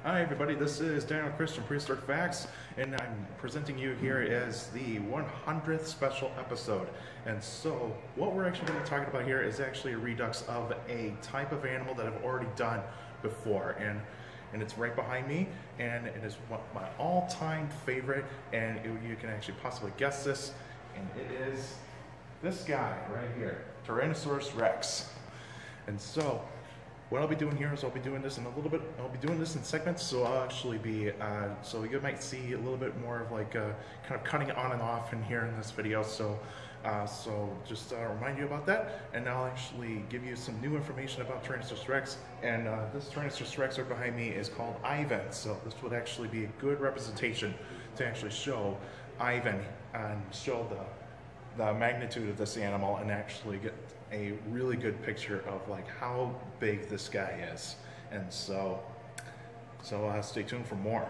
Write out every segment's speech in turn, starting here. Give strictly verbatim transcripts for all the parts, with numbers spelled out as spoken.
Hi everybody, this is Daniel Chris from Prehistoric Facts, and I'm presenting you here as the one hundredth special episode. And so, what we're actually going to be talking about here is actually a redux of a type of animal that I've already done before, and and it's right behind me, and it is one, my all-time favorite, and it, you can actually possibly guess this, and it is this guy right here, Tyrannosaurus Rex. And so, what I'll be doing here is I'll be doing this in a little bit, I'll be doing this in segments, so I'll actually be, uh, so you might see a little bit more of like uh, kind of cutting it on and off in here in this video, so uh, so just uh, remind you about that, and I'll actually give you some new information about Tyrannosaurus Rex, and uh, this Tyrannosaurus Rex right behind me is called Ivan, so this would actually be a good representation to actually show Ivan and show the the magnitude of this animal and actually get a really good picture of like how big this guy is. And so so uh, stay tuned for more.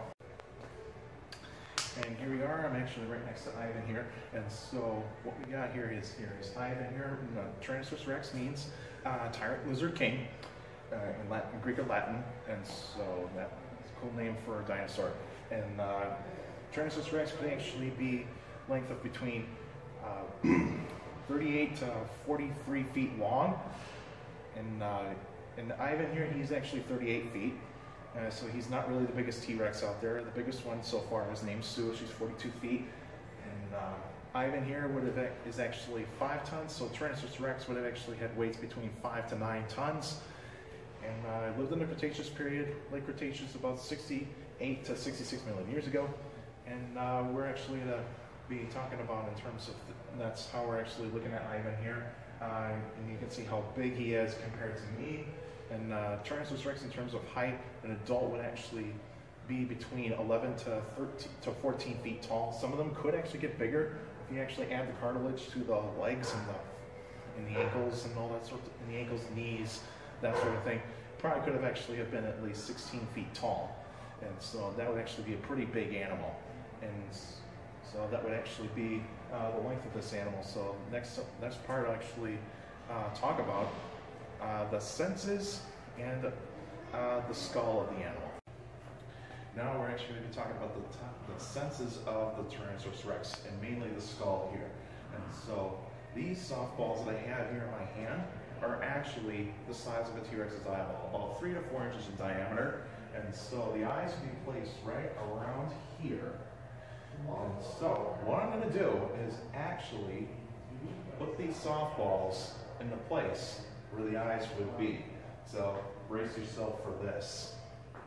And here we are, I'm actually right next to Ivan here, and so what we got here is here is Ivan here. uh, Tyrannosaurus Rex means uh, tyrant lizard king uh, in Latin, Greek or Latin, and so that's a cool name for a dinosaur. And uh, Tyrannosaurus Rex could actually be length of between Uh, thirty-eight to forty-three feet long, and uh, and Ivan here, he's actually thirty-eight feet, uh, so he's not really the biggest T-Rex out there. The biggest one so far is named Sue. She's forty-two feet, and uh, Ivan here would have is actually five tons. So Tyrannosaurus Rex would have actually had weights between five to nine tons, and uh, lived in the Cretaceous period, late Cretaceous, about sixty-eight to sixty-six million years ago, and uh, we're actually the be talking about in terms of the, that's how we're actually looking at Ivan here, uh, and you can see how big he is compared to me. And uh, Tyrannosaurus Rex in terms of height, an adult would actually be between eleven to thirteen to fourteen feet tall. Some of them could actually get bigger if you actually add the cartilage to the legs and the and the ankles and all that sort of, and the ankles, knees, that sort of thing. Probably could have actually have been at least sixteen feet tall, and so that would actually be a pretty big animal. And so that would actually be uh, the length of this animal. So next next part I'll actually uh, talk about uh, the senses and uh, the skull of the animal. Now we're actually going to be talking about the, the senses of the Tyrannosaurus Rex, and mainly the skull here. And so these softballs that I have here in my hand are actually the size of a T-Rex's eyeball, about three to four inches in diameter. And so the eyes will be placed right around here. And so, what I'm going to do is actually put these softballs into place where the eyes would be. So, brace yourself for this.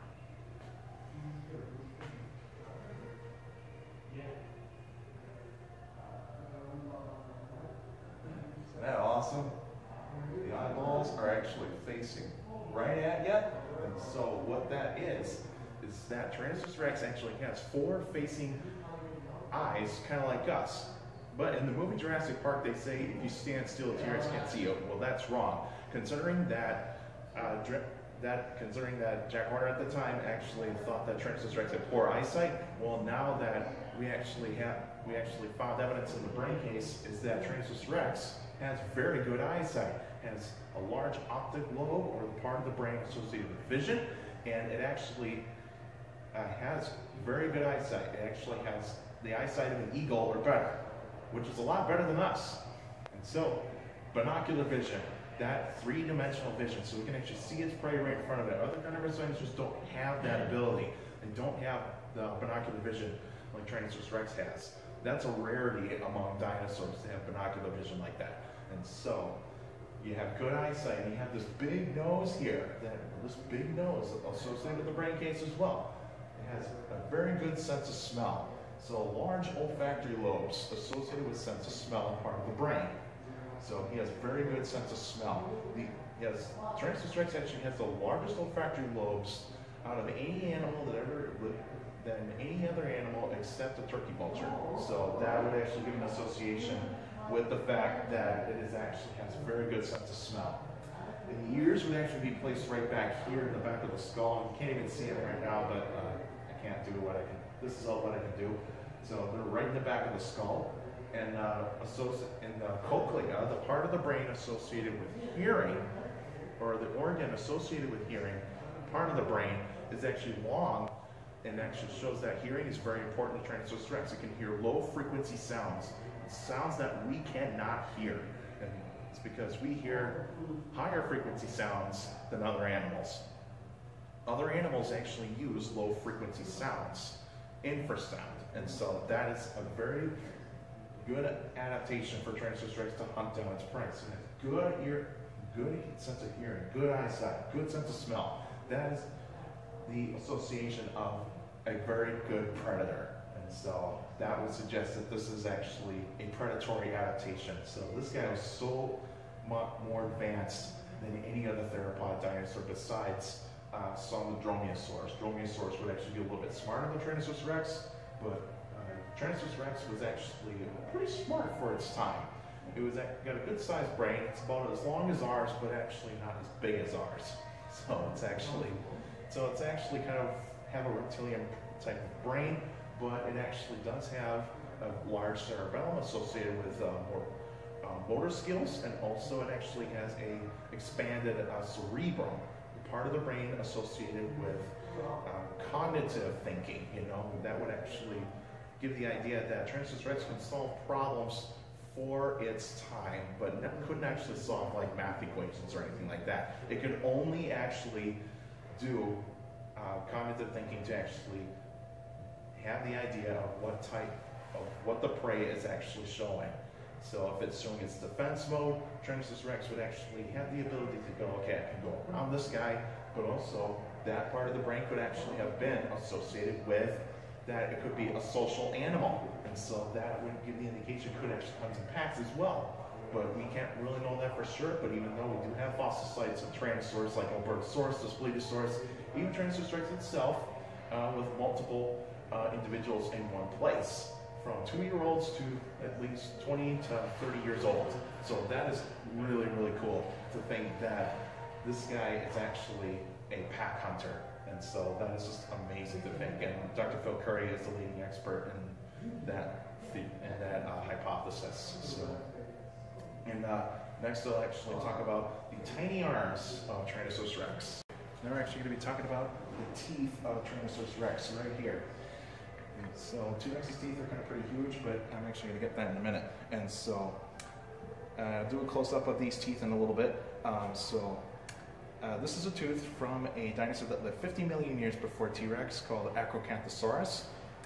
Isn't that awesome? The eyeballs are actually facing right at you. And so, what that is, is that Tyrannosaurus Rex actually has four facing eyes, kind of like us. But in the movie Jurassic Park, they say if you stand still, a T-Rex can't see you. Well, that's wrong. Considering that, uh, that considering that Jack Horner at the time actually thought that Tyrannosaurus Rex had poor eyesight. Well, now that we actually have, we actually found evidence in the brain case is that Tyrannosaurus Rex has very good eyesight. Has a large optic lobe, or the part of the brain associated with vision, and it actually uh, has very good eyesight. It actually has the eyesight of an eagle or better, which is a lot better than us. And so, binocular vision, that three-dimensional vision, so we can actually see its prey right in front of it. Other carnivorous dinosaurs just don't have that ability. They don't have the binocular vision like Tyrannosaurus Rex has. That's a rarity among dinosaurs to have binocular vision like that. And so, you have good eyesight, and you have this big nose here, that, this big nose associated with the brain case as well. It has a very good sense of smell. So large olfactory lobes associated with sense of smell, part of the brain. So he has very good sense of smell. The, yes, Tyrannosaurus Rex actually has the largest olfactory lobes out of any animal that ever lived than any other animal except a turkey vulture. So that would actually give an association with the fact that it is actually has a very good sense of smell. And the ears would actually be placed right back here in the back of the skull. You can't even see it right now, but uh, I can't do what I can. This is all what I can do. So they're right in the back of the skull, and uh, in the cochlea, the part of the brain associated with hearing, or the organ associated with hearing, part of the brain is actually long, and actually shows that hearing is very important to Tyrannosaurus rex. It can hear low frequency sounds, sounds that we cannot hear. And it's because we hear higher frequency sounds than other animals. Other animals actually use low frequency sounds, infrasound, and so that is a very good adaptation for Tyrannosaurus rex to hunt down its prey. So it has good ear, good sense of hearing, good eyesight, good sense of smell. That is the association of a very good predator. And so that would suggest that this is actually a predatory adaptation. So this guy was so much more advanced than any other theropod dinosaur besides uh, some of the Dromaeosaurs. Dromaeosaurs would actually be a little bit smarter than Tyrannosaurus rex, but uh, Tyrannosaurus rex was actually pretty smart for its time. It was got a good sized brain. It's about as long as ours, but actually not as big as ours. So it's actually, so it's actually kind of have a reptilian type of brain, but it actually does have a large cerebellum associated with uh, more uh, motor skills, and also it actually has a expanded uh, cerebrum, part of the brain associated with uh, cognitive thinking. You know, that would actually give the idea that Tyrannosaurus rex can solve problems for its time, but couldn't actually solve like math equations or anything like that. It could only actually do uh, cognitive thinking to actually have the idea of what type of what the prey is actually showing. So if it's showing its defense mode, Tyrannosaurus rex would actually have the ability to go, okay, I can go around this guy, but also that part of the brain could actually have been associated with that it could be a social animal. And so that would give the indication it could actually hunt in packs as well. But we can't really know that for sure, but even though we do have fossil sites of Tyrannosaurus like Albertosaurus, Daspletosaurus, even Tyrannosaurus rex itself, uh, with multiple uh, individuals in one place, from two-year-olds to at least twenty to thirty years old. So that is really, really cool to think that this guy is actually a pack hunter. And so that is just amazing to think. And Doctor Phil Currie is the leading expert in that in that uh, hypothesis. So, and uh, next I'll actually talk about the tiny arms of Tyrannosaurus rex. Now we're actually going to be talking about the teeth of Tyrannosaurus rex right here. And so T-Rex's teeth are kind of pretty huge, but I'm actually going to get that in a minute. And so uh, do a close-up of these teeth in a little bit. Um, so uh, this is a tooth from a dinosaur that lived fifty million years before T-Rex called Acrocanthosaurus.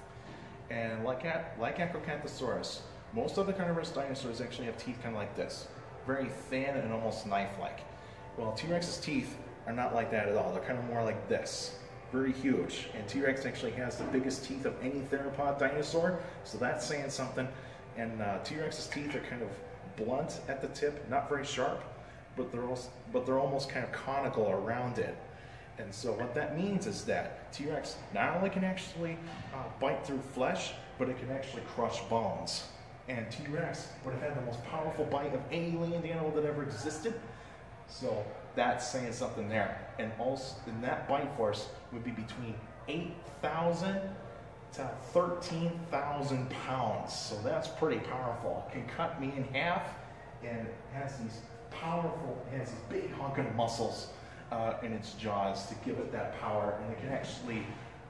And like, like Acrocanthosaurus, most other carnivorous dinosaurs actually have teeth kind of like this. Very thin and almost knife-like. Well, T-Rex's teeth are not like that at all. They're kind of more like this. Very huge. And T-Rex actually has the biggest teeth of any theropod dinosaur, so that's saying something. And uh, T-Rex's teeth are kind of blunt at the tip, not very sharp, but they're, also, but they're almost kind of conical around it. And so what that means is that T-Rex not only can actually uh, bite through flesh, but it can actually crush bones. And T-Rex would have had the most powerful bite of any land animal that ever existed. So that's saying something there. And also, and that bite force would be between eight thousand to thirteen thousand pounds. So that's pretty powerful. It can cut me in half, and it has these powerful, it has these big honking muscles uh, in its jaws to give it that power. And it can actually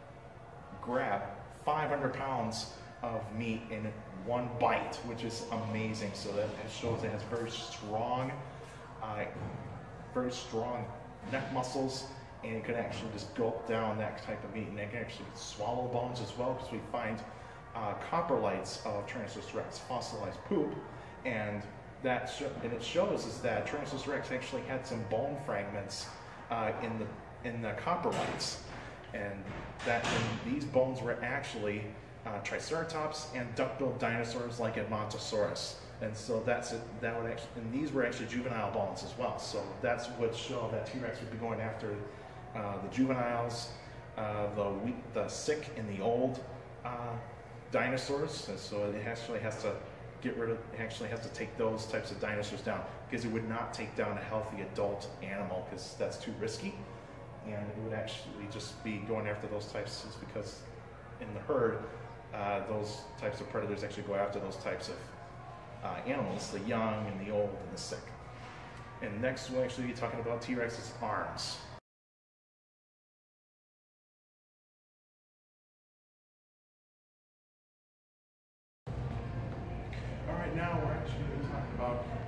grab five hundred pounds of meat in one bite, which is amazing. So that it shows it has very strong uh, very strong neck muscles, and it can actually just gulp down that type of meat, and it can actually swallow bones as well, because we find uh, coprolites of Tyrannosaurus rex, fossilized poop, and that sh and it shows is that Tyrannosaurus rex actually had some bone fragments uh, in the in the coprolites, and that and these bones were actually uh, Triceratops and duck-billed dinosaurs like Edmontosaurus. And so that's it, that would actually, and these were actually juvenile bones as well. So that's what showed that T-Rex would be going after uh, the juveniles, uh, the weak, the sick, and the old uh, dinosaurs. And so it actually has to get rid of, it actually has to take those types of dinosaurs down, because it would not take down a healthy adult animal, because that's too risky. And it would actually just be going after those types, just because in the herd, uh, those types of predators actually go after those types of Uh, animals, the young and the old and the sick. And next we'll actually be talking about T-Rex's arms.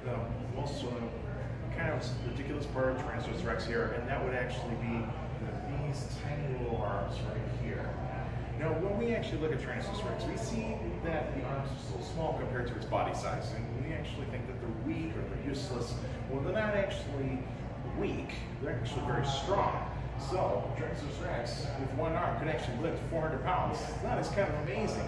the most uh, kind of ridiculous part of Tyrannosaurus Rex here, and that would actually be these tiny little arms right here. Now, when we actually look at Tyrannosaurus Rex, we see that the arms are so small compared to its body size, and we actually think that they're weak or they're useless. Well, they're not actually weak, they're actually very strong. So, Tyrannosaurus Rex with one arm could actually lift four hundred pounds. That is kind of amazing.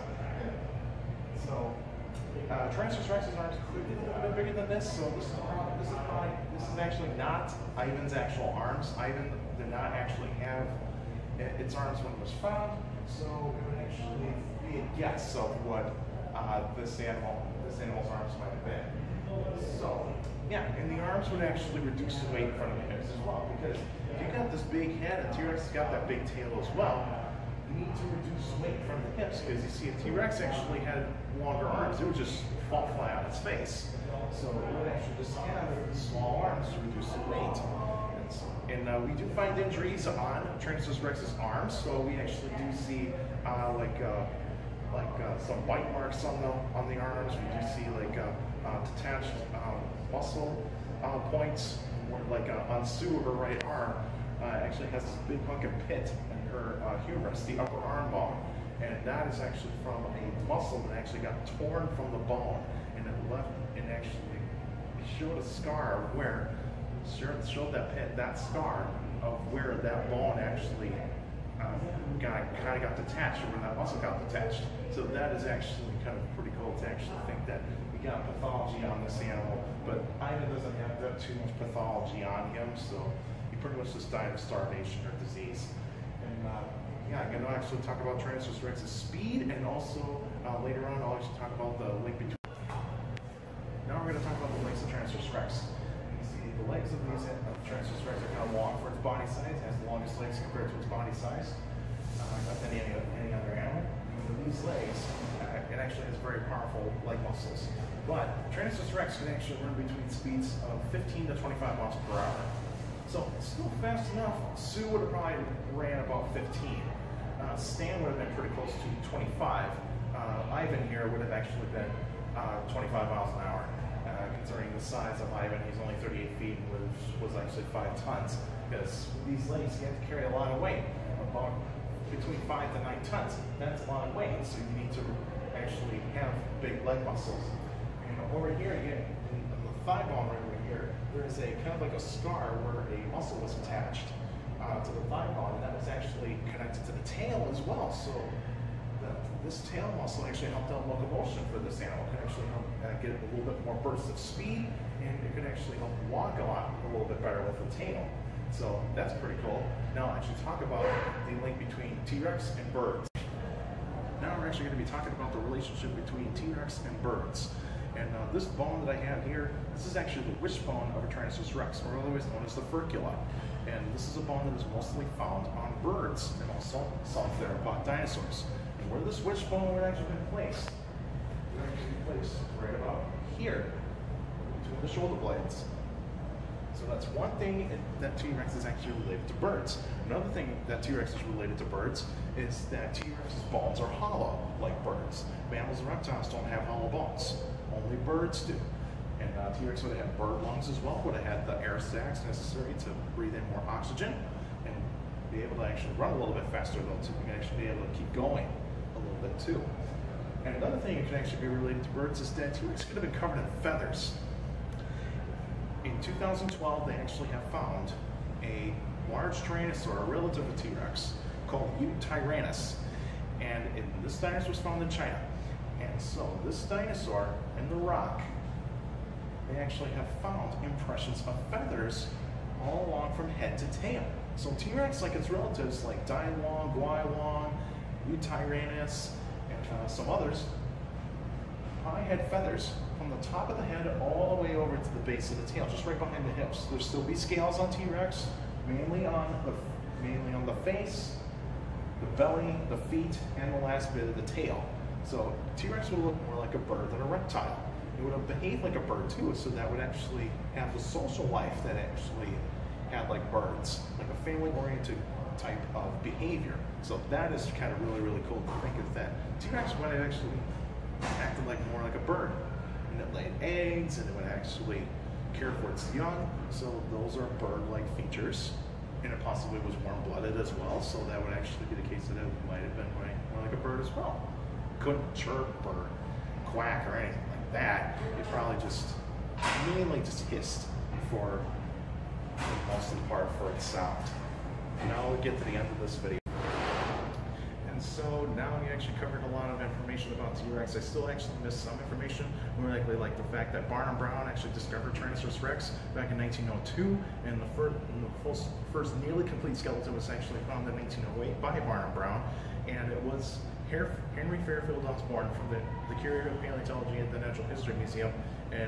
So, uh, Tyrannosaurus Rex's arms could be a little bit bigger than this. So this is probably, this is probably, this is actually not Ivan's actual arms. Ivan did not actually have its arms when it was found. So it would actually be a guess of what uh, this animal, this animal's arms might have been. So yeah, and the arms would actually reduce the weight in front of the hips as well, because if you've got this big head, and T-Rex has got that big tail as well, you need to reduce weight from the hips, because you see a T-Rex actually had longer arms. It would just fall flat on its face. So it would actually just have small arms to reduce the weight. And uh, we do find injuries on Tyrannosaurus Rex's arms, so we actually do see uh, like uh, like uh, some bite marks on the on the arms. We do see like uh, uh, detached um, muscle uh, points, where, like uh, on Sue, her right arm uh, actually has this big fucking pit in her uh, humerus, the upper arm bone, and that is actually from a muscle that actually got torn from the bone, and it left and actually showed a scar where. Sure, showed that pit, that scar of where that bone actually um, got kind of got detached, or where that muscle got detached. So that is actually kind of pretty cool to actually think that we got pathology on this animal, but Ivan doesn't have that too much pathology on him, so he pretty much just died of starvation or disease. And uh, yeah, I'm going to actually talk about Tyrannosaurus Rex's speed, and also uh, later on I'll actually talk about the link between. Now we're going to talk about the legs of Tyrannosaurus Rex. The legs of these uh, Tyrannosaurus Rex are kind of long for its body size. It has the longest legs compared to its body size, uh, not than any, any other animal. And these legs, uh, it actually has very powerful leg muscles. But Tyrannosaurus Rex can actually run between speeds of fifteen to twenty-five miles per hour. So it's still fast enough. Sue would have probably ran about fifteen. Uh, Stan would have been pretty close to twenty-five. Uh, Ivan here would have actually been uh, twenty-five miles an hour. Uh, considering the size of Ivan, he's only thirty-eight feet and was, was actually five tons. Because with these legs, you have to carry a lot of weight, about between five to nine tons. That's a lot of weight, so you need to actually have big leg muscles. And over here, again, on the thigh bone right over here, there is a kind of like a scar where a muscle was attached uh, to the thigh bone, and that was actually connected to the tail as well. So this tail muscle actually helped out locomotion for this animal. It can actually help uh, get a little bit more bursts of speed, and it can actually help walk a lot, a little bit better with the tail. So that's pretty cool. Now I'll actually talk about the link between T-Rex and birds. Now we're actually going to be talking about the relationship between T-Rex and birds. And uh, this bone that I have here, this is actually the wishbone of a Tyrannosaurus Rex, or otherwise known as the furcula. And this is a bone that is mostly found on birds and also some theropod dinosaurs. Where this wishbone would actually been placed, it would actually be placed right about here, between the shoulder blades. So that's one thing that T-Rex is actually related to birds. Another thing that T-Rex is related to birds is that T-Rex's bones are hollow, like birds. Mammals and reptiles don't have hollow bones. Only birds do. And uh, T-Rex would have had bird lungs as well, would have had the air sacs necessary to breathe in more oxygen, and be able to actually run a little bit faster, though, so we can actually be able to keep going a little bit too. And another thing that can actually be related to birds is that T-Rex could have been covered in feathers. In two thousand twelve, they actually have found a large tyrannosaur, a relative of T-Rex, called Yutyrannus. And it, this dinosaur was found in China. And so this dinosaur in the rock, they actually have found impressions of feathers all along from head to tail. So T-Rex, like its relatives like Dailong, Guilong, Yutyrannus, and uh, some others, probably had feathers from the top of the head all the way over to the base of the tail, just right behind the hips. There'll still be scales on T-Rex, mainly on the mainly on the face, the belly, the feet, and the last bit of the tail. So T-Rex would look more like a bird than a reptile. It would have behaved like a bird too, so that would actually have the social life that actually had like birds, like a family-oriented type of behavior. So that is kind of really, really cool to think of that. T-Rex might have actually acted like more like a bird. and it laid eggs, and it would actually care for its young. So those are bird-like features, and it possibly was warm-blooded as well. So that would actually be the case that it might have been more like a bird as well. Couldn't chirp or quack or anything like that. It probably just mainly just hissed for the most of the part for its sound. Now we'll get to the end of this video. And so now we actually covered a lot of information about T-Rex. I still actually missed some information, more likely like the fact that Barnum Brown actually discovered Tyrannosaurus Rex back in nineteen oh two, and the first, the first, first nearly complete skeleton was actually found in nineteen oh eight by Barnum Brown, and it was Henry Fairfield Osborn from the, the Curator of Paleontology at the Natural History Museum in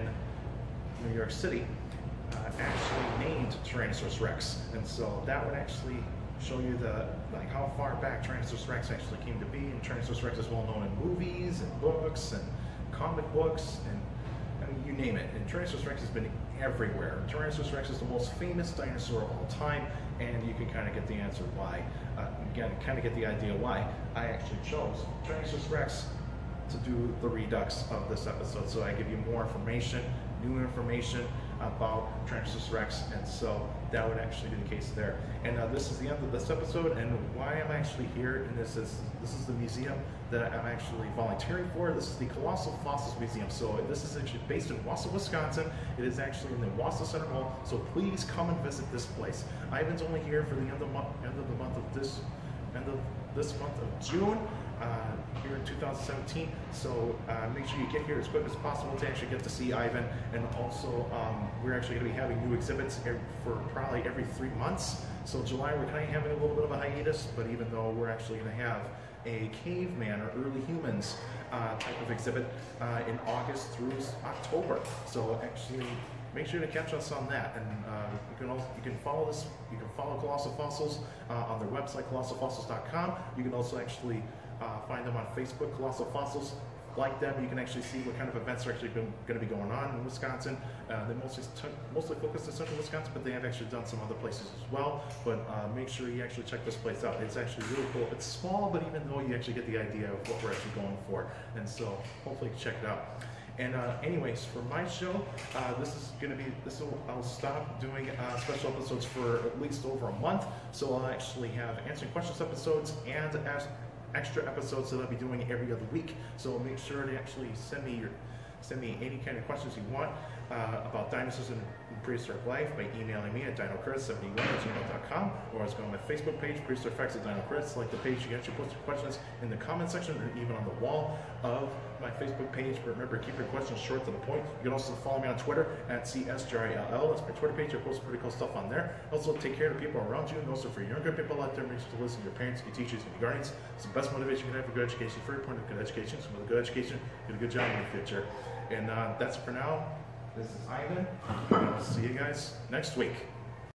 New York City uh, actually named Tyrannosaurus Rex, and so that would actually show you the like how far back Tyrannosaurus Rex actually came to be. And Tyrannosaurus Rex is well known in movies and books and comic books and I mean, you name it. And Tyrannosaurus Rex has been everywhere. Tyrannosaurus Rex is the most famous dinosaur of all time, and you can kind of get the answer why. Uh, again, kind of get the idea why I actually chose Tyrannosaurus Rex to do the redux of this episode. So I give you more information, new information about Tyrannosaurus Rex, and so that would actually be the case there. And uh, this is the end of this episode, and why I'm actually here, and this is this is the museum that I'm actually volunteering for. This is the Colossal Fossils Museum. So this is actually based in Wausau, Wisconsin. It is actually in the Wausau Center Mall, so please come and visit this place. Ivan's only here for the end of the month, end of the month of this, end of this month of June. Uh, here in two thousand seventeen, so uh, make sure you get here as quick as possible to actually get to see Ivan. And also um, we're actually going to be having new exhibits every, for probably every three months. So July we're kind of having a little bit of a hiatus, but even though we're actually going to have a caveman or early humans uh, type of exhibit uh, in August through October. So actually make sure to catch us on that, and uh, you can also you can follow this. You can follow Colossal Fossils uh, on their website, colossal fossils dot com. You can also actually uh, find them on Facebook, Colossal Fossils. Like them, you can actually see what kind of events are actually going to be going on in Wisconsin. Uh, they mostly mostly focus in central Wisconsin, but they have actually done some other places as well. But uh, make sure you actually check this place out. It's actually really cool. It's small, but even though you actually get the idea of what we're actually going for, and so hopefully you can check it out. And uh, anyways, for my show, uh, this is going to be, this will, I'll stop doing uh, special episodes for at least over a month. So I'll actually have answering questions episodes and as extra episodes that I'll be doing every other week. So make sure to actually send me your, send me any kind of questions you want uh, about dinosaurs and prehistoric life by emailing me at dinocris seventy-one at gmail dot com, or as go on my Facebook page, Prehistoric Facts of Dinocris. Like the page, you can actually post your questions in the comment section or even on the wall of my Facebook page. But remember, keep your questions short to the point. You can also follow me on Twitter at C S G R A L L. That's my Twitter page. I post pretty cool stuff on there. Also, take care of the people around you, and also for younger people out there, make sure to listen to your parents, your teachers, and your guardians. It's the best motivation you can have for good education. For your point of good education, so with a good education, get a good job in the future. And uh, that's it for now. This is Ivan, and I'll see you guys next week.